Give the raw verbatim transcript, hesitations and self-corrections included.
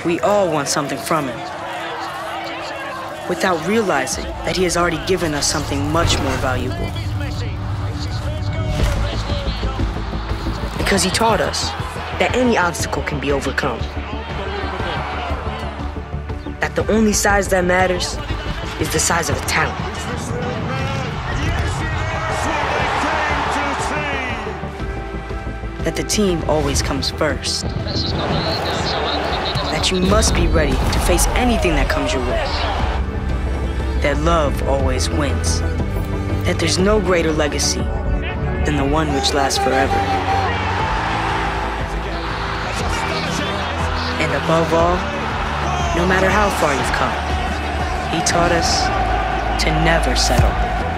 We all want something from him, without realizing that he has already given us something much more valuable. Because he taught us that any obstacle can be overcome. That the only size that matters is the size of a talent. That the team always comes first. That you must be ready to face anything that comes your way. That love always wins. That there's no greater legacy than the one which lasts forever. And above all, no matter how far you've come, he taught us to never settle.